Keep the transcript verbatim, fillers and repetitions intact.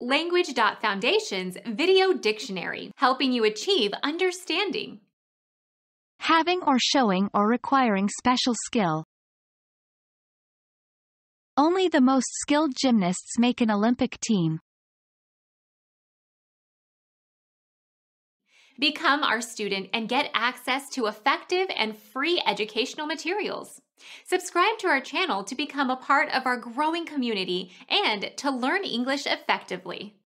Language dot Foundation's Video Dictionary, helping you achieve understanding. Having or showing or requiring special skill. Only the most skilled gymnasts make an Olympic team. Become our student and get access to effective and free educational materials. Subscribe to our channel to become a part of our growing community and to learn English effectively.